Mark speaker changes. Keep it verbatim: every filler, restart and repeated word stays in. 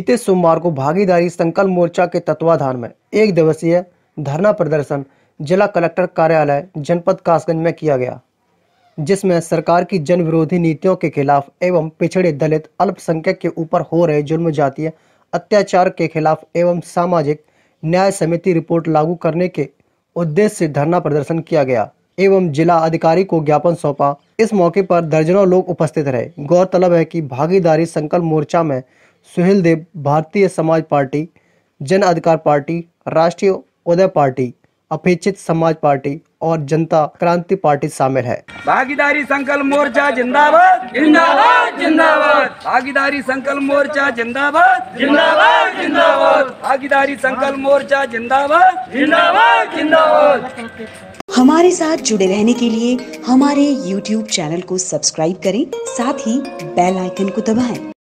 Speaker 1: बीते सोमवार को भागीदारी संकल्प मोर्चा के तत्वाधान में एक दिवसीय धरना प्रदर्शन जिला कलेक्टर कार्यालय जनपद कासगंज में किया गया, जिसमें सरकार की जन विरोधी नीतियों के खिलाफ एवं पिछड़े दलित अल्पसंख्यक के ऊपर हो रहे जुल्म, जातीय अत्याचार के खिलाफ एवं सामाजिक न्याय समिति रिपोर्ट लागू करने के उद्देश्य से धरना प्रदर्शन किया गया एवं जिला अधिकारी को ज्ञापन सौंपा। इस मौके पर दर्जनों लोग उपस्थित रहे। गौरतलब है कि भागीदारी संकल्प मोर्चा में सुहेल देव, भारतीय समाज पार्टी, जन अधिकार पार्टी, राष्ट्रीय उदय पार्टी, अपेक्षित समाज पार्टी और जनता क्रांति पार्टी शामिल है।
Speaker 2: भागीदारी संकल्प मोर्चा जिंदाबाद जिंदाबाद जिंदाबाद। भागीदारी संकल्प मोर्चा जिंदाबाद जिंदाबाद जिंदाबाद। भागीदारी संकल्प मोर्चा जिंदाबाद जिंदाबाद जिंदाबाद।
Speaker 3: हमारे साथ जुड़े रहने के लिए हमारे यूट्यूब चैनल को सब्सक्राइब करें, साथ ही बेल आइकन को दबाएं।